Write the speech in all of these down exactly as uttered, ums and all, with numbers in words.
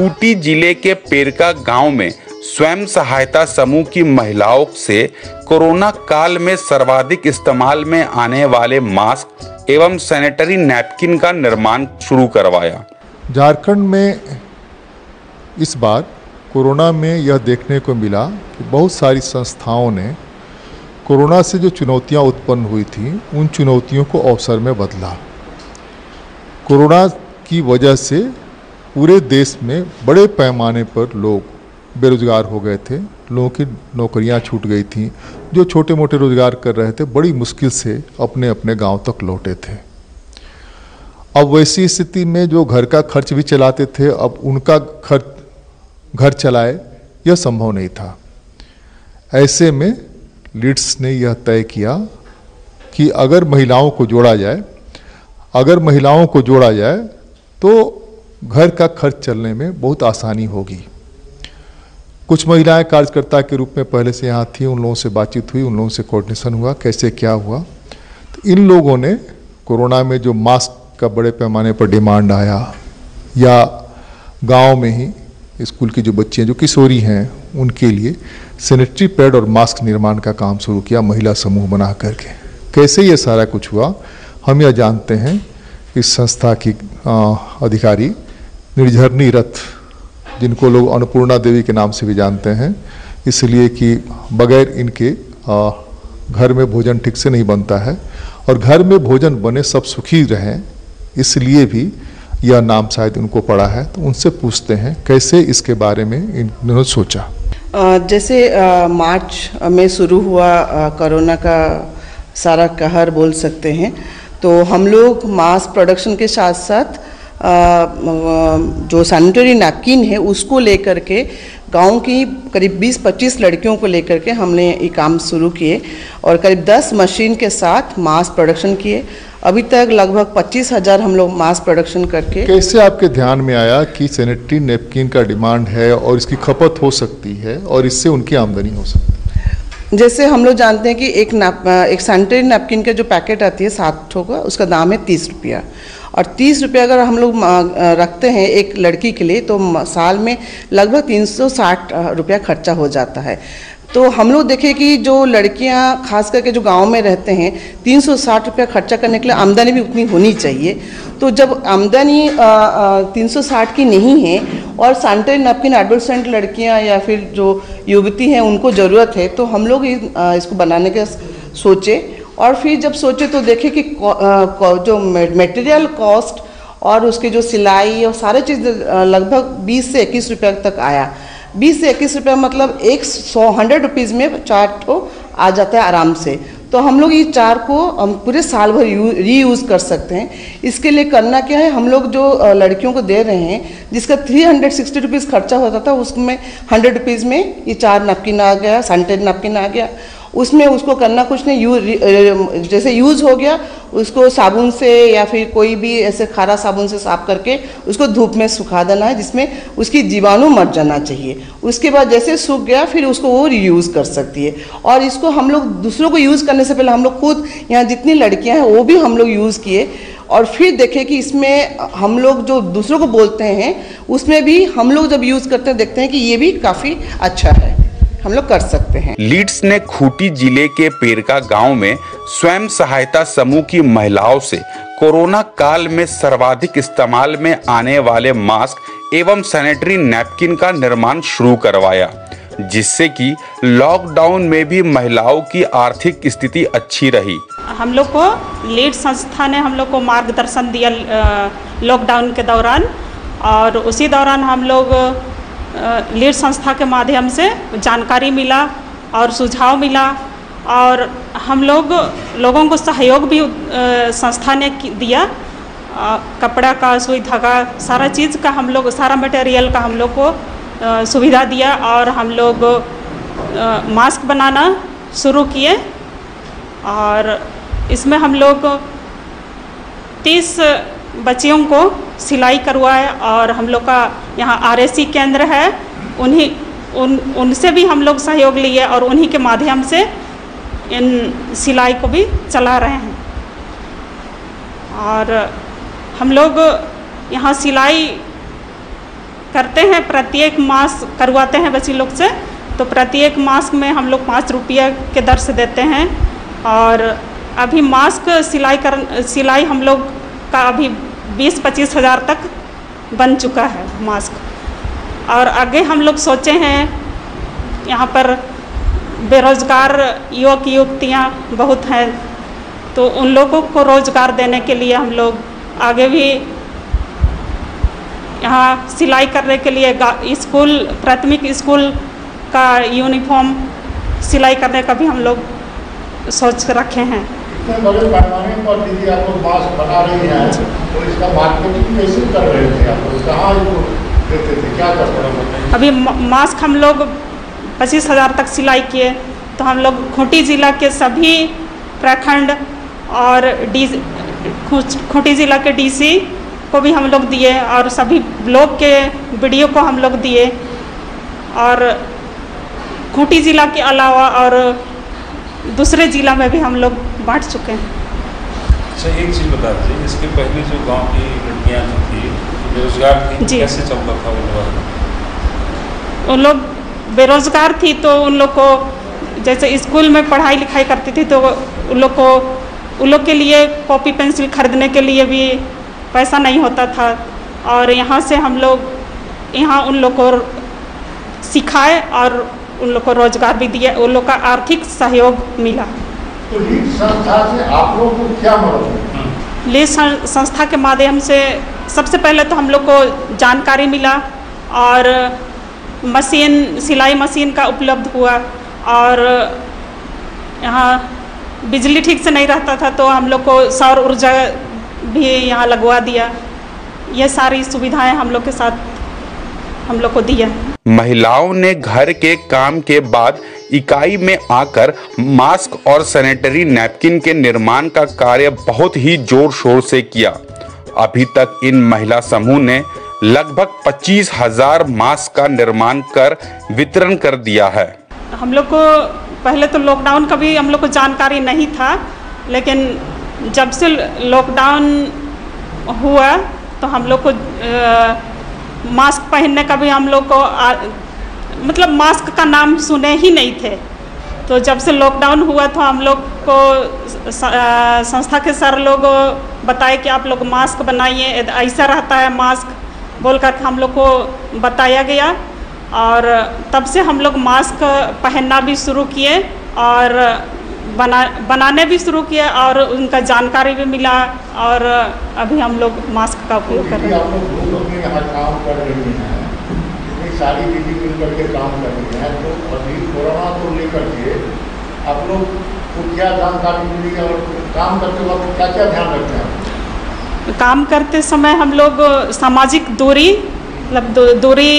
खूंटी जिले के पेरका गांव में स्वयं सहायता समूह की महिलाओं से कोरोना काल में सर्वाधिक इस्तेमाल में आने वाले मास्क एवं सैनिटरी नैपकिन का निर्माण शुरू करवाया। झारखंड में इस बार कोरोना में यह देखने को मिला कि बहुत सारी संस्थाओं ने कोरोना से जो चुनौतियां उत्पन्न हुई थी उन चुनौतियों को अवसर में बदला। कोरोना की वजह से पूरे देश में बड़े पैमाने पर लोग बेरोजगार हो गए थे, लोगों की नौकरियां छूट गई थीं। जो छोटे मोटे रोजगार कर रहे थे बड़ी मुश्किल से अपने अपने गांव तक लौटे थे। अब वैसी स्थिति में जो घर का खर्च भी चलाते थे, अब उनका खर्च घर चलाए यह संभव नहीं था। ऐसे में लीड्स ने यह तय किया कि अगर महिलाओं को जोड़ा जाए अगर महिलाओं को जोड़ा जाए तो घर का खर्च चलने में बहुत आसानी होगी। कुछ महिलाएं कार्यकर्ता के रूप में पहले से यहाँ थी, उन लोगों से बातचीत हुई, उन लोगों से कोऑर्डिनेशन हुआ कैसे क्या हुआ। तो इन लोगों ने कोरोना में जो मास्क का बड़े पैमाने पर डिमांड आया, या गांव में ही स्कूल की जो बच्चियाँ जो किशोरी हैं उनके लिए सैनिटरी पैड और मास्क निर्माण का काम शुरू किया महिला समूह बना करके। कैसे ये सारा कुछ हुआ हम यह जानते हैं। इस संस्था की आ, अधिकारी निर्झरनी रथ, जिनको लोग अन्नपूर्णा देवी के नाम से भी जानते हैं, इसलिए कि बगैर इनके आ, घर में भोजन ठीक से नहीं बनता है और घर में भोजन बने सब सुखी रहें, इसलिए भी यह नाम शायद उनको पड़ा है। तो उनसे पूछते हैं कैसे इसके बारे में इन्होंने सोचा। जैसे मार्च में शुरू हुआ कोरोना का सारा कहर बोल सकते हैं, तो हम लोग मास प्रोडक्शन के साथ साथ जो सैनिटरी नैपकिन है उसको लेकर के गांव की करीब बीस पच्चीस लड़कियों को लेकर के हमने ये काम शुरू किए और करीब दस मशीन के साथ मास प्रोडक्शन किए। अभी तक लगभग पच्चीस हज़ार हम लोग मास प्रोडक्शन करके। कैसे आपके ध्यान में आया कि सैनिटरी नैपकिन का डिमांड है और इसकी खपत हो सकती है और इससे उनकी आमदनी हो सकती है? जैसे हम लोग जानते हैं कि एक नैप एक सैनिटरी नैपकिन का जो पैकेट आती है सात ठो का, उसका दाम है तीस रुपया और तीस रुपया अगर हम लोग रखते हैं एक लड़की के लिए तो साल में लगभग तीन सौ साठ रुपया खर्चा हो जाता है। तो हम लोग देखें कि जो लड़कियां खास करके जो गांव में रहते हैं तीन सौ साठ रुपया खर्चा करने के लिए आमदनी भी उतनी होनी चाहिए। तो जब आमदनी तीन सौ साठ की नहीं है और सैनिटरी नैपकिन एडोलसेंट लड़कियां या फिर जो युवती हैं उनको ज़रूरत है, तो हम लोग इसको बनाने का सोचे और फिर जब सोचे तो देखे कि जो मटेरियल कॉस्ट और उसके जो सिलाई और सारे चीज़ लगभग बीस से इक्कीस रुपये तक आया। बीस से इक्कीस रुपये मतलब एक सौ हंड्रेड रुपीज़ में चार ठो आ जाता है आराम से। तो हम लोग ये चार को हम पूरे साल भर री यूज़ कर सकते हैं। इसके लिए करना क्या है, हम लोग जो लड़कियों को दे रहे हैं जिसका थ्री हंड्रेड सिक्सटी रुपीज़ खर्चा होता था, उसमें हंड्रेड रुपीज़ में ये चार नैपकिन आ गया, सैनिटरी नैपकिन आ गया। उसमें उसको करना कुछ नहीं, यूज जैसे यूज़ हो गया उसको साबुन से या फिर कोई भी ऐसे खारा साबुन से साफ करके उसको धूप में सुखा देना है जिसमें उसकी जीवाणु मर जाना चाहिए। उसके बाद जैसे सूख गया फिर उसको वो रीयूज़ कर सकती है। और इसको हम लोग दूसरों को यूज़ करने से पहले हम लोग खुद यहाँ जितनी लड़कियाँ हैं वो भी हम लोग यूज़ किए और फिर देखें कि इसमें हम लोग जो दूसरों को बोलते हैं उसमें भी हम लोग जब यूज़ करते हैं देखते हैं कि ये भी काफ़ी अच्छा है, हम लोग कर सकते हैं। लीड्स ने खूंटी जिले के पेरका गांव में स्वयं सहायता समूह की महिलाओं से कोरोना काल में सर्वाधिक इस्तेमाल में आने वाले मास्क एवं सैनिटरी नैपकिन का निर्माण शुरू करवाया, जिससे कि लॉकडाउन में भी महिलाओं की आर्थिक स्थिति अच्छी रही। हम लोग को लीड संस्था ने हम लोग को मार्गदर्शन दिया लॉकडाउन के दौरान और उसी दौरान हम लोग लीड संस्था के माध्यम से जानकारी मिला और सुझाव मिला और हम लोग लोगों को सहयोग भी संस्था ने दिया। कपड़ा का सुई धागा सारा चीज़ का हम लोग सारा मटेरियल का हम लोग को सुविधा दिया और हम लोग मास्क बनाना शुरू किए और इसमें हम लोग तीस बच्चियों को सिलाई करवाए और हम लोग का यहाँ आरएसी केंद्र है, उन्हीं उन उनसे भी हम लोग सहयोग लिए और उन्हीं के माध्यम से इन सिलाई को भी चला रहे हैं। और हम लोग यहाँ सिलाई करते हैं, प्रत्येक मास करवाते हैं बच्ची लोग से, तो प्रत्येक मास्क में हम लोग पाँच रुपया के दर से देते हैं। और अभी मास्क सिलाई कर सिलाई हम लोग का अभी बीस पच्चीस हज़ार तक बन चुका है मास्क। और आगे हम लोग सोचे हैं, यहाँ पर बेरोज़गार युवक युवतियाँ बहुत हैं, तो उन लोगों को रोज़गार देने के लिए हम लोग आगे भी यहाँ सिलाई करने के लिए स्कूल प्राथमिक स्कूल का यूनिफॉर्म सिलाई करने का भी हम लोग सोच रखे हैं। इतने बड़े पैमाने पर दीदी आप लोग मास्क बना रही हैं, तो इसका मार्केटिंग कैसे कर रहे थे आप लोग, कहाँ इसको देते थे, क्या करते हैं? अभी मास्क हम लोग पच्चीस हज़ार तक सिलाई किए, तो हम लोग खूंटी ज़िला के सभी प्रखंड और डी खूंटी ज़िला के डीसी को भी हम लोग दिए, और सभी ब्लॉक के बीडीओ को हम लोग दिए, और खूंटी ज़िला के अलावा और दूसरे ज़िला में भी हम लोग बांट चुके हैं। अच्छा, एक चीज़ बता दीजिए, इसके पहले जो गांव की लड़कियां जो थी बेरोजगार थी, कैसे चलता था उन लोग? उन लोग बेरोजगार थी तो उन लोग को जैसे स्कूल में पढ़ाई लिखाई करती थी, तो उन लोग को उन लोग के लिए कॉपी पेंसिल खरीदने के लिए भी पैसा नहीं होता था, और यहाँ से हम लोग यहाँ उन लोग को सिखाए और उन लोग को रोजगार भी दिया, उन लोग का आर्थिक सहयोग मिला। तो लीड संस्था से आप लोगों को क्या मदद मिली? लीड संस्था के माध्यम से सबसे पहले तो हम लोग को जानकारी मिला, और मशीन सिलाई मशीन का उपलब्ध हुआ, और यहाँ बिजली ठीक से नहीं रहता था तो हम लोग को सौर ऊर्जा भी यहाँ लगवा दिया। ये सारी सुविधाएं हम लोग के साथ हम लोग को दिया। महिलाओं ने घर के काम के बाद इकाई में आकर मास्क और सैनिटरी नैपकिन के निर्माण का कार्य बहुत ही जोर शोर से किया। अभी तक इन महिला समूह ने लगभग पच्चीस हजार मास्क का निर्माण कर वितरण कर दिया है। हम लोग को पहले तो लॉकडाउन का भी हम लोग को जानकारी नहीं था, लेकिन जब से लॉकडाउन हुआ तो हम लोग को आ, मास्क पहनने का भी हम लोग को आ, मतलब मास्क का नाम सुने ही नहीं थे। तो जब से लॉकडाउन हुआ तो हम लोग को संस्था के सर लोग बताए कि आप लोग मास्क बनाइए, ऐसा रहता है मास्क बोलकर हम लोग को बताया गया, और तब से हम लोग मास्क पहनना भी शुरू किए और बना बनाने भी शुरू किए, और उनका जानकारी भी मिला, और अभी हम लोग मास्क का उपयोग कर रहे हैं। आप लोग दो लोग यहाँ काम कर रही हैं, इतनी सारी दीदी मिल करके काम कर रही हैं, तो अभी कोरोना को लेकर के आप लोग को क्या जानकारी मिली और काम करते वक्त क्या क्या ध्यान रखते हैं? काम करते समय हम लोग सामाजिक दूरी मतलब दूरी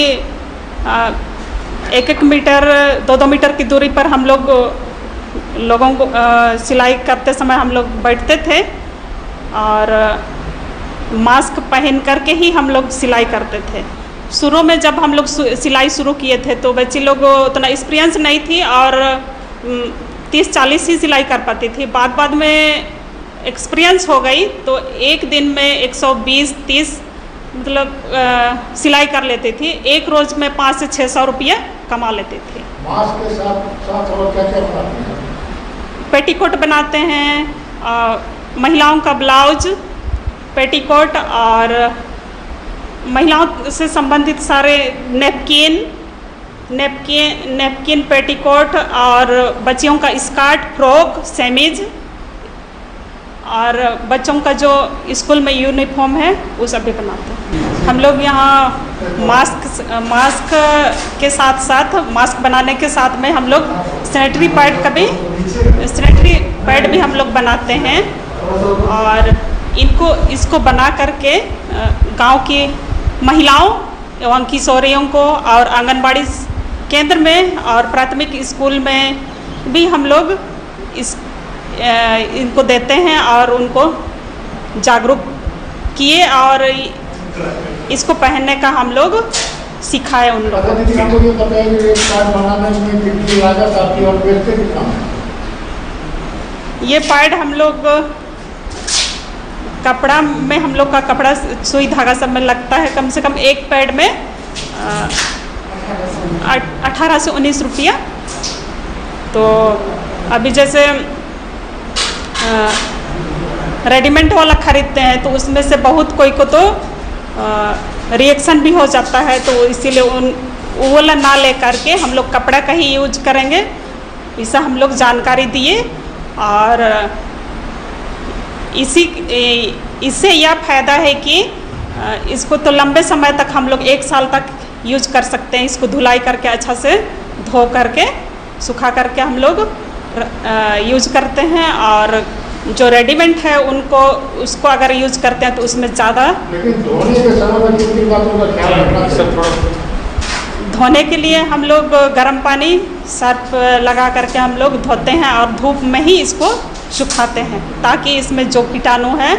एक एक मीटर दो दो मीटर की दूरी पर हम लोग लोगों को आ, सिलाई करते समय हम लोग बैठते थे, और मास्क पहन करके ही हम लोग सिलाई करते थे। शुरू में जब हम लोग सिलाई शुरू किए थे तो बच्चे लोग उतना एक्सपीरियंस नहीं थी, और तीस चालीस ही सिलाई कर पाती थी। बाद बाद में एक्सपीरियंस हो गई तो एक दिन में एक सौ बीस तीस मतलब आ, सिलाई कर लेती थी। एक रोज में पाँच से छः सौ रुपये कमा लेते थे। मास्क के साथ साथ और क्या क्या बनाते हैं? पेटीकोट बनाते हैं, आ, महिलाओं का ब्लाउज, पेटीकोट, और महिलाओं से संबंधित सारे नैपकिन नैपकिन नैपकिन पेटीकोट, और बच्चियों का स्कर्ट, फ्रॉक, सेमीज, और बच्चों का जो स्कूल में यूनिफॉर्म है वो सब भी बनाते हैं। हम लोग यहाँ मास्क मास्क के साथ साथ मास्क बनाने के साथ में हम लोग सैनिटरी पैड का भी सैनिटरी पैड भी हम लोग बनाते हैं, और इनको इसको बना करके गांव की महिलाओं एवं किशोरियों को और आंगनबाड़ी केंद्र में और प्राथमिक स्कूल में भी हम लोग इस इनको देते हैं, और उनको जागरूक किए, और इसको पहनने का हम लोग सिखाए उन लोगों को। ये पैड हम लोग कपड़ा में हम लोग का कपड़ा सुई धागा सब में लगता है। कम से कम एक पैड में अठारह से उन्नीस रुपया। तो अभी जैसे रेडीमेड वाला ख़रीदते हैं तो उसमें से बहुत कोई को तो रिएक्शन भी हो जाता है, तो इसीलिए उन वो वाला ना ले करके हम लोग कपड़ा का ही यूज करेंगे, ऐसा हम लोग जानकारी दिए। और इसी इससे यह फ़ायदा है कि इसको तो लंबे समय तक हम लोग एक साल तक यूज कर सकते हैं। इसको धुलाई करके अच्छा से धो करके सुखा करके हम लोग यूज करते हैं, और जो रेडीमेड है उनको उसको अगर यूज करते हैं तो उसमें ज़्यादा धोने के लिए हम लोग गर्म पानी सर्फ लगा करके हम लोग धोते हैं और धूप में ही इसको सुखाते हैं, ताकि इसमें जो कीटाणु हैं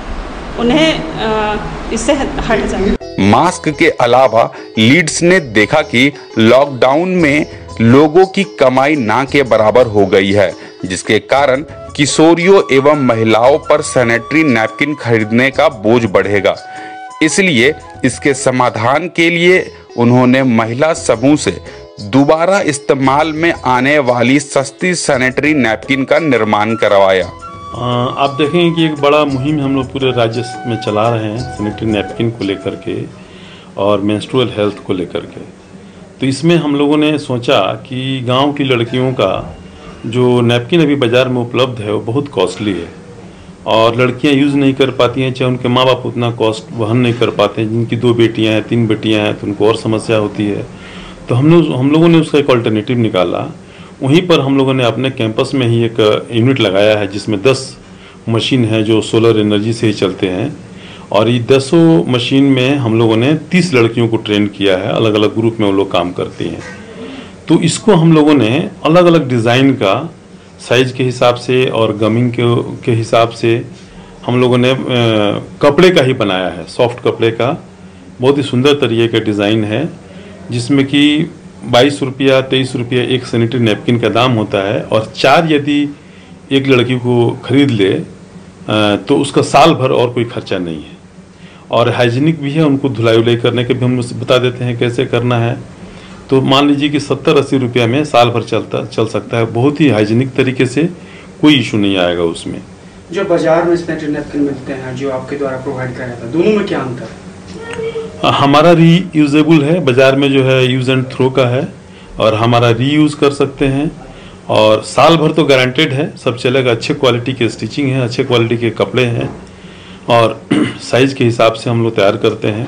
उन्हें इससे हट जाए। मास्क के अलावा लीड्स ने देखा कि लॉकडाउन में लोगों की कमाई ना के बराबर हो गई है, जिसके कारण किशोरियों एवं महिलाओं पर सैनिटरी नैपकिन खरीदने का बोझ बढ़ेगा। इसलिए इसके समाधान के लिए उन्होंने महिला समूह से दोबारा इस्तेमाल में आने वाली सस्ती सैनिटरी नैपकिन का निर्माण करवाया। आप देखेंगे कि एक बड़ा मुहिम हम लोग पूरे राज्य में चला रहे हैं सैनिटरी नैपकिन को लेकर के और मेंस्ट्रुअल हेल्थ को लेकर के। तो इसमें हम लोगों ने सोचा कि गांव की लड़कियों का जो नैपकिन अभी बाज़ार में उपलब्ध है वो बहुत कॉस्टली है और लड़कियां यूज़ नहीं कर पाती हैं, चाहे उनके माँ बाप उतना कॉस्ट वहन नहीं कर पाते हैं। जिनकी दो बेटियां हैं, तीन बेटियां हैं, तो उनको और समस्या होती है। तो हम लोग हम लोगों ने उसका एक अल्टरनेटिव निकाला। वहीं पर हम लोगों ने अपने कैंपस में ही एक यूनिट लगाया है जिसमें दस मशीन है जो सोलर एनर्जी से ही चलते हैं, और ये दसों मशीन में हम लोगों ने तीस लड़कियों को ट्रेन किया है। अलग अलग ग्रुप में वो लोग काम करती हैं। तो इसको हम लोगों ने अलग अलग डिज़ाइन का, साइज के हिसाब से और गमिंग के के हिसाब से हम लोगों ने कपड़े का ही बनाया है, सॉफ्ट कपड़े का। बहुत ही सुंदर तरीके का डिज़ाइन है जिसमें कि बाईस रुपया तेईस रुपया एक सैनिटरी नैपकिन का दाम होता है, और चार यदि एक लड़की को खरीद ले तो उसका साल भर और कोई खर्चा नहीं है, और हाइजीनिक भी है। उनको धुलाई उलाई करने के भी हम बता देते हैं कैसे करना है। तो मान लीजिए कि सत्तर अस्सी रुपया में साल भर चलता चल सकता है। बहुत ही हाइजीनिक तरीके से, कोई इशू नहीं आएगा उसमें। जो बाजार में सैनिटरी नैपकिन मिलते हैं जो आपके द्वारा प्रोवाइड कराया था, दोनों में क्या अंतर है? हमारा रीयूजेबल है, बाजार में जो है यूज़ एंड थ्रो का है, और हमारा रीयूज़ कर सकते हैं, और साल भर तो गारंटेड है, सब चलेगा। अच्छे क्वालिटी के स्टिचिंग है, अच्छे क्वालिटी के कपड़े हैं, और साइज़ के हिसाब से हम लोग तैयार करते हैं।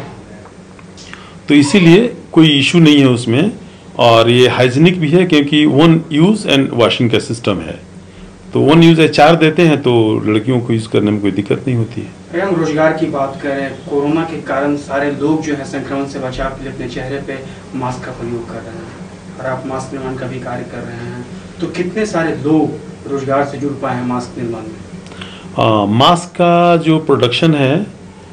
तो इसीलिए कोई इशू नहीं है उसमें, और ये हाइजीनिक भी है क्योंकि वन यूज़ एंड वॉशिंग का सिस्टम है। तो वन यूज़ चार देते हैं तो लड़कियों को यूज़ करने में कोई दिक्कत नहीं होती है। अगर हम रोजगार की बात करें, कोरोना के कारण सारे लोग जो है संक्रमण से बचाव के लिए अपने चेहरे पे मास्क का प्रयोग कर रहे हैं, और आप मास्क निर्माण का भी कार्य कर रहे हैं, तो कितने सारे लोग रोजगार से जुड़ पाए हैं मास्क निर्माण में? आ, मास्क का जो प्रोडक्शन है,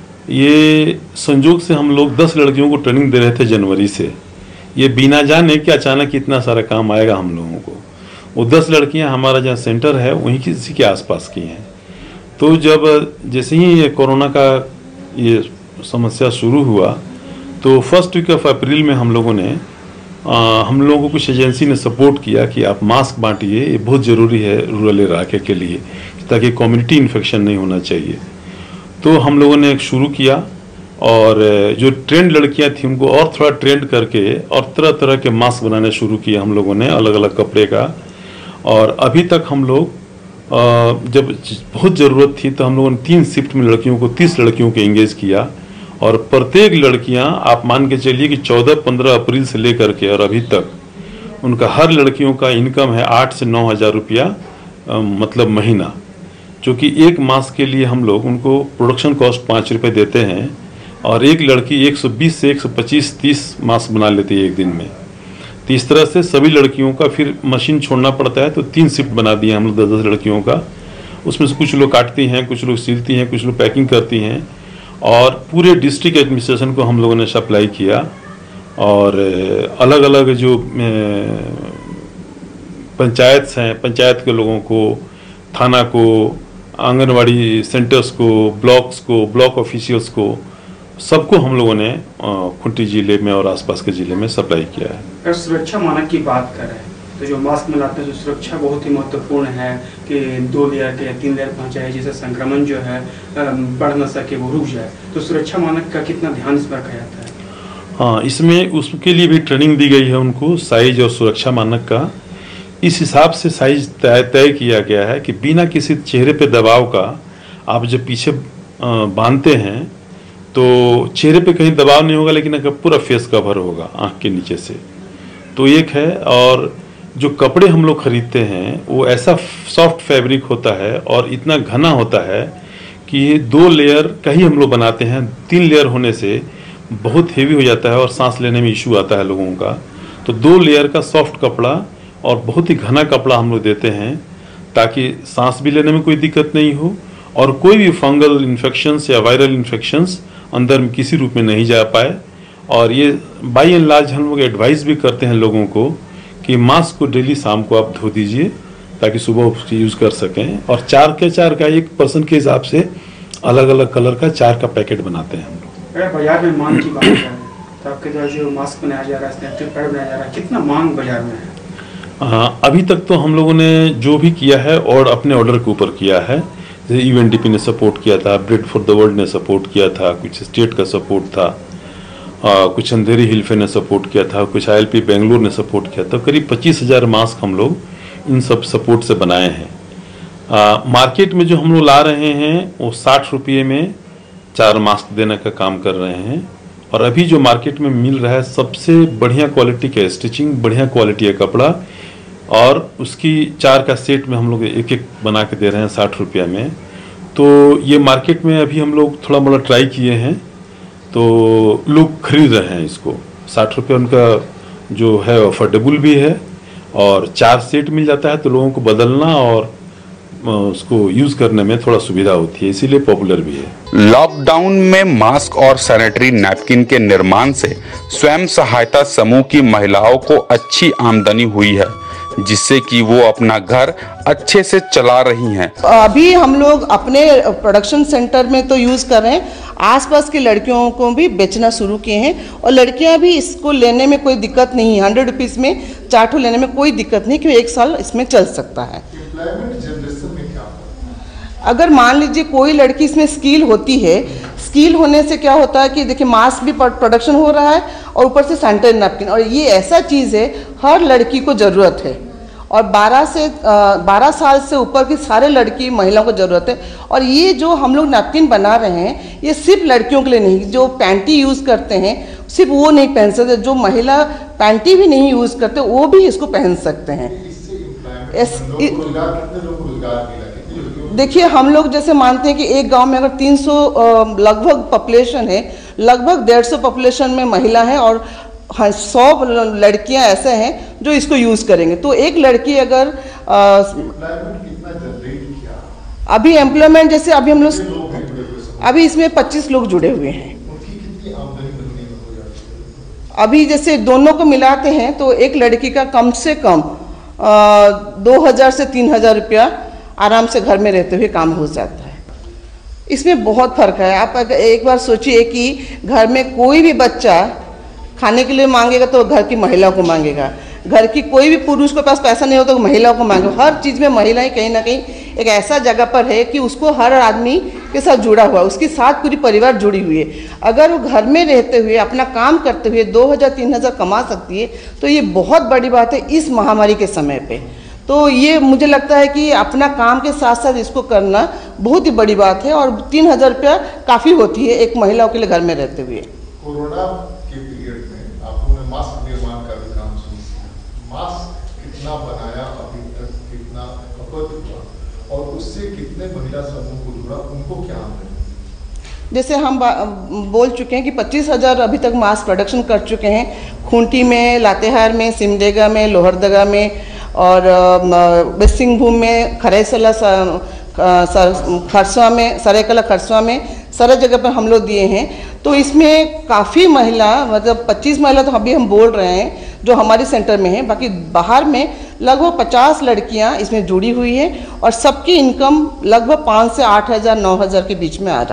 ये संजोग से हम लोग दस लड़कियों को ट्रेनिंग दे रहे थे जनवरी से। ये बिना जाने कि अचानक इतना सारा काम आएगा हम लोगों को। वो दस लड़कियां हमारा जहाँ सेंटर है वहीं किसी के आसपास की हैं। तो जब जैसे ही ये कोरोना का ये समस्या शुरू हुआ तो फर्स्ट वीक ऑफ अप्रैल में हम लोगों ने आ, हम लोगों को कुछ एजेंसी ने सपोर्ट किया कि आप मास्क बांटिए, ये बहुत ज़रूरी है रूरल इलाके के लिए, ताकि कम्युनिटी इन्फेक्शन नहीं होना चाहिए। तो हम लोगों ने एक शुरू किया, और जो ट्रेंड लड़कियां थी उनको और थोड़ा ट्रेंड करके और तरह तरह के मास्क बनाने शुरू किए हम लोगों ने, अलग अलग कपड़े का। और अभी तक हम लोग जब बहुत ज़रूरत थी तो हम लोगों ने तीन शिफ्ट में लड़कियों को तीस लड़कियों को एंगेज किया, और प्रत्येक लड़कियां आप मान के चलिए कि चौदह पंद्रह अप्रैल से लेकर के और अभी तक उनका हर लड़कियों का इनकम है आठ से नौ हज़ार रुपया मतलब महीना, जो कि एक मास्क के लिए हम लोग उनको प्रोडक्शन कॉस्ट पाँच रुपये देते हैं, और एक लड़की एक सौ बीस से एक सौ पच्चीस तीस मास्क बना लेती है एक दिन में। तो इस तरह से सभी लड़कियों का फिर मशीन छोड़ना पड़ता है, तो तीन शिफ्ट बना दिए हम लोग दस दस लड़कियों का। उसमें से कुछ लोग काटती हैं, कुछ लोग सिलती हैं, कुछ लोग पैकिंग करती हैं, और पूरे डिस्ट्रिक्ट एडमिनिस्ट्रेशन को हम लोगों ने सप्लाई किया। और अलग अलग जो पंचायत हैं, पंचायत के लोगों को, थाना को, आंगनवाड़ी सेंटर्स को, ब्लॉक्स को, ब्लॉक ऑफिशियल्स को सबको हम लोगों ने खूंटी जिले में और आसपास के जिले में सप्लाई किया है। अगर सुरक्षा मानक की बात करें तो जो मास्क मिलाते हैं, जो सुरक्षा बहुत ही महत्वपूर्ण है कि दो लेयर के या तीन लेयर पहुंचाए, जिससे संक्रमण जो है बढ़ न सके, वो रुक जाए। तो सुरक्षा मानक का कितना ध्यान इसमें रखा जाता है? हाँ, इसमें उसके लिए भी ट्रेनिंग दी गई है उनको, साइज और सुरक्षा मानक का। इस हिसाब से साइज तय तय किया गया है कि बिना किसी चेहरे पे दबाव का आप जब पीछे बांधते हैं तो चेहरे पे कहीं दबाव नहीं होगा, लेकिन अगर पूरा फेस कवर होगा आँख के नीचे से, तो एक है। और जो कपड़े हम लोग खरीदते हैं वो ऐसा सॉफ्ट फैब्रिक होता है और इतना घना होता है कि दो लेयर का ही हम लोग बनाते हैं। तीन लेयर होने से बहुत हेवी हो जाता है और सांस लेने में इशू आता है लोगों का। तो दो लेयर का सॉफ्ट कपड़ा और बहुत ही घना कपड़ा हम लोग देते हैं ताकि सांस भी लेने में कोई दिक्कत नहीं हो और कोई भी फंगल इन्फेक्शंस या वायरल इन्फेक्शंस अंदर में किसी रूप में नहीं जा पाए। और ये बाई एंड लार्ज हम लोग एडवाइस भी करते हैं लोगों को कि मास्क को डेली शाम को आप धो दीजिए ताकि सुबह उसकी यूज़ कर सकें। और चार के चार का एक पर्सन के हिसाब से अलग अलग कलर का चार का पैकेट बनाते हैं हम लोग। अगर बाजार में मांग की बात करें तो आपके द्वारा जो मास्क बनाया जा रहा है, सैनिटरी पैड बनाया जा रहा है, कितना मांग बाजार में है? हाँ, अभी तक तो हम लोगों ने जो भी किया है और अपने ऑर्डर के ऊपर किया है। जैसे यूएनडीपी ने सपोर्ट किया था, ब्रेड फॉर द वर्ल्ड ने सपोर्ट किया था, कुछ स्टेट का सपोर्ट था, आ, कुछ अंधेरी हिल्फे ने सपोर्ट किया था, कुछ आईएलपी बेंगलुरु ने सपोर्ट किया था। करीब पच्चीस हजार मास्क हम लोग इन सब सपोर्ट से बनाए हैं। आ, मार्केट में जो हम लोग ला रहे हैं वो साठ रुपये में चार मास्क देने का काम कर रहे हैं। और अभी जो मार्केट में मिल रहा है सबसे बढ़िया क्वालिटी का स्टिचिंग, बढ़िया क्वालिटी का कपड़ा और उसकी चार का सेट में हम लोग एक एक बना के दे रहे हैं साठ रुपया में। तो ये मार्केट में अभी हम लोग थोड़ा मोड़ा ट्राई किए हैं तो लोग खरीद रहे हैं इसको। साठ रुपये उनका जो है अफोर्डेबल भी है और चार सेट मिल जाता है तो लोगों को बदलना और उसको यूज करने में थोड़ा सुविधा होती है, इसीलिए पॉपुलर भी है। लॉकडाउन में मास्क और सैनिटरी नैपकिन के निर्माण से स्वयं सहायता समूह की महिलाओं को अच्छी आमदनी हुई है, जिससे कि वो अपना घर अच्छे से चला रही हैं। अभी हम लोग अपने प्रोडक्शन सेंटर में तो यूज़ कर रहे हैं, आसपास की लड़कियों को भी बेचना शुरू किए हैं और लड़कियां भी इसको लेने में कोई दिक्कत नहीं है। हंड्रेड रुपीज़ में चाटू लेने में कोई दिक्कत नहीं क्योंकि एक साल इसमें चल सकता है। अगर मान लीजिए कोई लड़की इसमें स्किल होती है, स्किल होने से क्या होता है कि देखिए मास्क भी प्रोडक्शन हो रहा है और ऊपर से सैनिटरी नैपकिन, और ये ऐसा चीज़ है हर लड़की को ज़रूरत है और बारह से बारह साल से ऊपर की सारे लड़की महिलाओं को ज़रूरत है। और ये जो हम लोग नैपकिन बना रहे हैं ये सिर्फ लड़कियों के लिए नहीं, जो पैंटी यूज़ करते हैं सिर्फ वो नहीं पहन सकते, जो महिला पैंटी भी नहीं यूज़ करते वो भी इसको पहन सकते हैं। देखिए हम लोग जैसे मानते हैं कि एक गांव में अगर तीन सौ लगभग पॉपुलेशन है, लगभग डेढ़ सौ पॉपुलेशन में महिला है और हाँ सौ लड़कियां ऐसे हैं जो इसको यूज़ करेंगे। तो एक लड़की अगर आ, अभी एम्प्लॉयमेंट जैसे अभी हम लोग अभी इसमें पच्चीस लोग जुड़े हुए हैं। अभी जैसे दोनों को मिलाते हैं तो एक लड़की का कम से कम दो हज़ार से तीन हज़ार रुपया आराम से घर में रहते हुए काम हो जाता है। इसमें बहुत फ़र्क है। आप अगर एक बार सोचिए कि घर में कोई भी बच्चा खाने के लिए मांगेगा तो घर की महिला को मांगेगा, घर की कोई भी पुरुष के पास पैसा नहीं होता तो महिला को मांगेगा। हर चीज़ में महिलाएं कहीं ना कहीं एक ऐसा जगह पर है कि उसको हर आदमी के साथ जुड़ा हुआ, उसके साथ पूरी परिवार जुड़ी हुई है। अगर वो घर में रहते हुए अपना काम करते हुए दो हज़ार तीन हज़ार कमा सकती है तो ये बहुत बड़ी बात है इस महामारी के समय पे। तो ये मुझे लगता है कि अपना काम के साथ साथ इसको करना बहुत ही बड़ी बात है और तीन हज़ार रुपया काफ़ी होती है एक महिलाओं के लिए घर में रहते हुए। कोरोना के पीरियड में आपने मास्क निर्माण का भी काम शुरू किया। मास्क कितना बनाया अभी तक, कितना खपत हुआ और उससे कितने महिला समूह को जुड़ा, उनको क्या आमदनी? जैसे हम बोल चुके हैं कि पच्चीस हज़ार अभी तक मास्क प्रोडक्शन कर चुके हैं। खूंटी में, लातेहार में, सिमडेगा में, लोहरदगा में और वेस्ट सिंहभूम में, खरैसला खरसवा में, सरायकला खरसवा में, सारे जगह पर हम लोग दिए हैं। तो इसमें काफ़ी महिला, मतलब पच्चीस महिला तो अभी हम बोल रहे हैं जो हमारे सेंटर में है, बाकी बाहर में लगभग पचास लड़कियां इसमें जुड़ी हुई है और सबकी इनकम लगभग पाँच से आठ हज़ार नौ हज़ार के बीच में आ रहा है।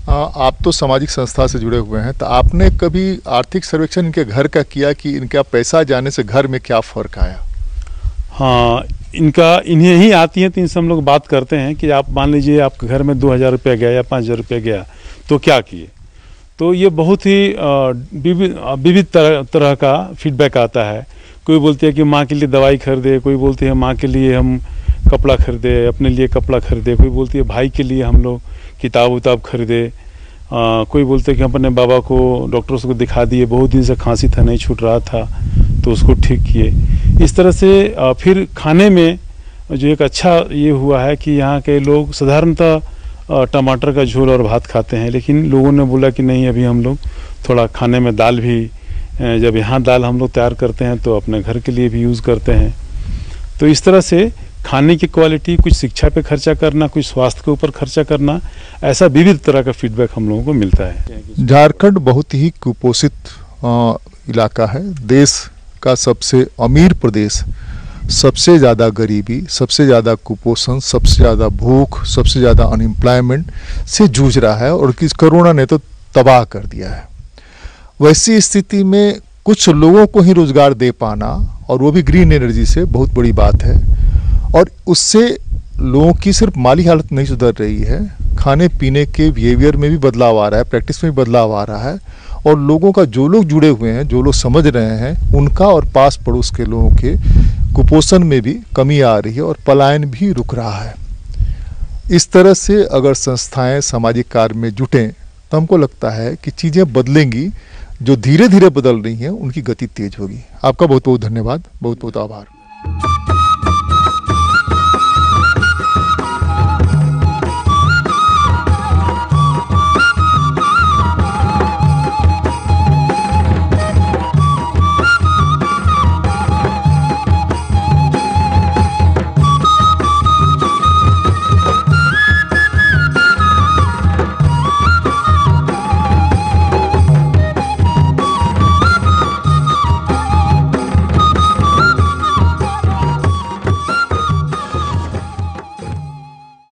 आप तो सामाजिक संस्था से जुड़े हुए हैं, तो आपने कभी आर्थिक सर्वेक्षण इनके घर का किया कि इनका पैसा जाने से घर में क्या फ़र्क आया? हाँ, इनका इन्हें ही आती है तो इनसे हम लोग बात करते हैं कि आप मान लीजिए आपके घर में दो हज़ार रुपया गया या पाँच हज़ार रुपया गया तो क्या किए। तो ये बहुत ही विविध विविध तरह तरह का फीडबैक आता है। कोई बोलती है कि माँ के लिए दवाई खरीदे, कोई बोलती है माँ के लिए हम कपड़ा खरीदे, अपने लिए कपड़ा खरीदे, कोई बोलती है भाई के लिए हम लोग किताब उताब खरीदे, कोई बोलते हैं कि हम अपने बाबा को डॉक्टर्स को दिखा दिए, बहुत दिन से खांसी था नहीं छूट रहा था तो उसको ठीक किए। इस तरह से आ, फिर खाने में जो एक अच्छा ये हुआ है कि यहाँ के लोग साधारणतः टमाटर का झोल और भात खाते हैं, लेकिन लोगों ने बोला कि नहीं अभी हम लोग थोड़ा खाने में दाल भी, जब यहाँ दाल हम लोग तैयार करते हैं तो अपने घर के लिए भी यूज़ करते हैं। तो इस तरह से खाने की क्वालिटी, कुछ शिक्षा पे खर्चा करना, कुछ स्वास्थ्य के ऊपर खर्चा करना, ऐसा विविध तरह का फीडबैक हम लोगों को मिलता है। झारखंड बहुत ही कुपोषित इलाका है, देश का सबसे अमीर प्रदेश, सबसे ज़्यादा गरीबी, सबसे ज़्यादा कुपोषण, सबसे ज़्यादा भूख, सबसे ज़्यादा अनएम्प्लॉयमेंट से जूझ रहा है और किस कोरोना ने तो तबाह कर दिया है। वैसी स्थिति में कुछ लोगों को ही रोजगार दे पाना, और वो भी ग्रीन एनर्जी से, बहुत बड़ी बात है। और उससे लोगों की सिर्फ माली हालत नहीं सुधर रही है, खाने पीने के बिहेवियर में भी बदलाव आ रहा है, प्रैक्टिस में भी बदलाव आ रहा है, और लोगों का जो लोग जुड़े हुए हैं, जो लोग समझ रहे हैं, उनका और पास पड़ोस के लोगों के कुपोषण में भी कमी आ रही है और पलायन भी रुक रहा है। इस तरह से अगर संस्थाएं सामाजिक कार्य में जुटें तो हमको लगता है कि चीज़ें बदलेंगी, जो धीरे धीरे बदल रही हैं उनकी गति तेज होगी। आपका बहुत बहुत धन्यवाद, बहुत बहुत आभार।